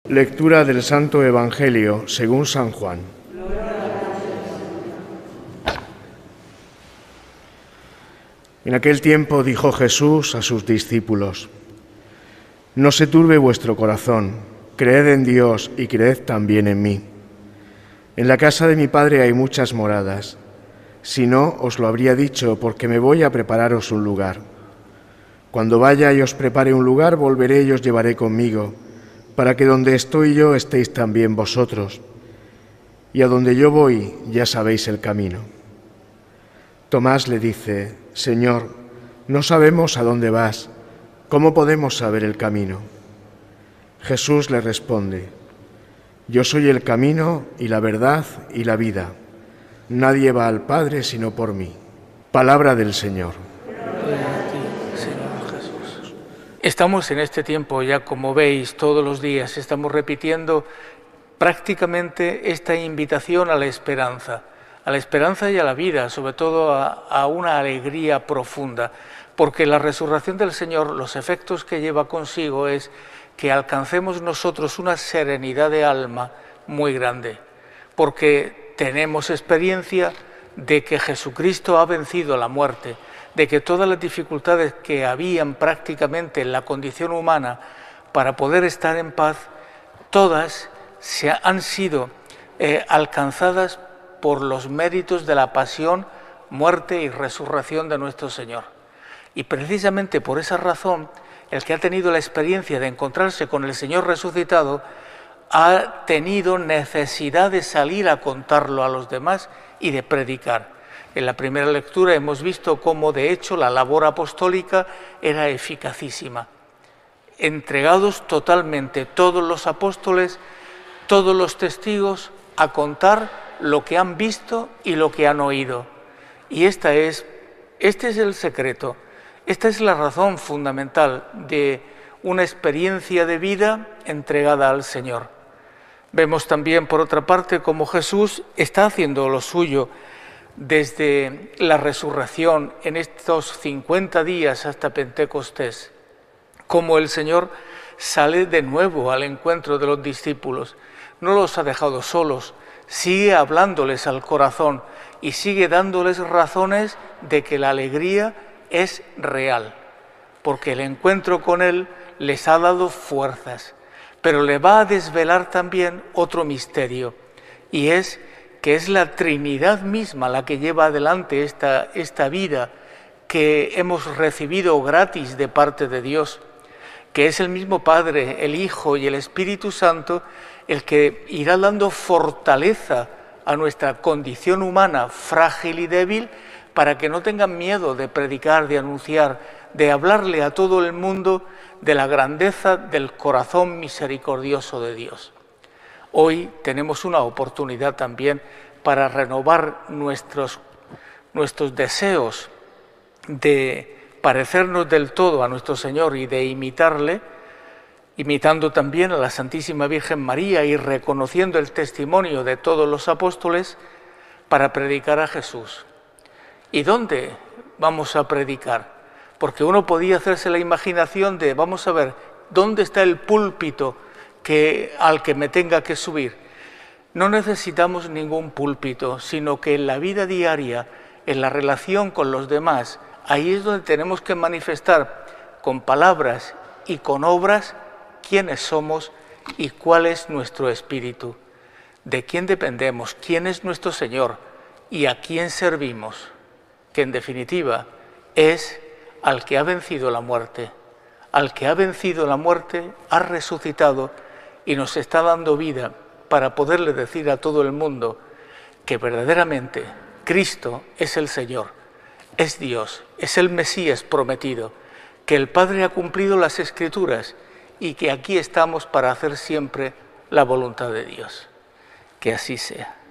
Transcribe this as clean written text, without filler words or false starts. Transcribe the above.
Lectura del Santo Evangelio según San Juan. En aquel tiempo dijo Jesús a sus discípulos: No se turbe vuestro corazón, creed en Dios y creed también en mí. En la casa de mi Padre hay muchas moradas. Si no, os lo habría dicho, porque me voy a prepararos un lugar. Cuando vaya y os prepare un lugar, volveré y os llevaré conmigo, para que donde estoy yo estéis también vosotros. Y a donde yo voy ya sabéis el camino. Tomás le dice: Señor, no sabemos a dónde vas, ¿cómo podemos saber el camino? Jesús le responde: Yo soy el camino y la verdad y la vida. Nadie va al Padre sino por mí. Palabra del Señor. Estamos en este tiempo ya, como veis, todos los días estamos repitiendo prácticamente esta invitación a la esperanza y a la vida, sobre todo a una alegría profunda, porque la resurrección del Señor, los efectos que lleva consigo es que alcancemos nosotros una serenidad de alma muy grande, porque tenemos experiencia de que Jesucristo ha vencido la muerte, de que todas las dificultades que habían prácticamente en la condición humana para poder estar en paz, todas han sido alcanzadas por los méritos de la pasión, muerte y resurrección de nuestro Señor. Y precisamente por esa razón, el que ha tenido la experiencia de encontrarse con el Señor resucitado ha tenido necesidad de salir a contarlo a los demás y de predicar. En la primera lectura hemos visto cómo, de hecho, la labor apostólica era eficacísima. Entregados totalmente todos los apóstoles, todos los testigos, a contar lo que han visto y lo que han oído. Y este es el secreto, esta es la razón fundamental de una experiencia de vida entregada al Señor. Vemos también, por otra parte, cómo Jesús está haciendo lo suyo desde la resurrección en estos 50 días hasta Pentecostés, cómo el Señor sale de nuevo al encuentro de los discípulos, no los ha dejado solos, sigue hablándoles al corazón y sigue dándoles razones de que la alegría es real, porque el encuentro con Él les ha dado fuerzas, pero le va a desvelar también otro misterio, y es que es la Trinidad misma la que lleva adelante esta vida que hemos recibido gratis de parte de Dios, que es el mismo Padre, el Hijo y el Espíritu Santo el que irá dando fortaleza a nuestra condición humana frágil y débil para que no tengan miedo de predicar, de anunciar, de hablarle a todo el mundo de la grandeza del corazón misericordioso de Dios. Hoy tenemos una oportunidad también para renovar nuestros deseos de parecernos del todo a nuestro Señor y de imitarle, imitando también a la Santísima Virgen María y reconociendo el testimonio de todos los apóstoles para predicar a Jesús. ¿Y dónde vamos a predicar? Porque uno podía hacerse la imaginación de, vamos a ver, ¿dónde está el púlpito al que me tenga que subir? No necesitamos ningún púlpito, sino que en la vida diaria, en la relación con los demás, ahí es donde tenemos que manifestar con palabras y con obras quiénes somos y cuál es nuestro espíritu, de quién dependemos, quién es nuestro Señor y a quién servimos, que en definitiva es al que ha vencido la muerte. Al que ha vencido la muerte, ha resucitado y nos está dando vida para poderle decir a todo el mundo que verdaderamente Cristo es el Señor, es Dios, es el Mesías prometido, que el Padre ha cumplido las Escrituras y que aquí estamos para hacer siempre la voluntad de Dios. Que así sea.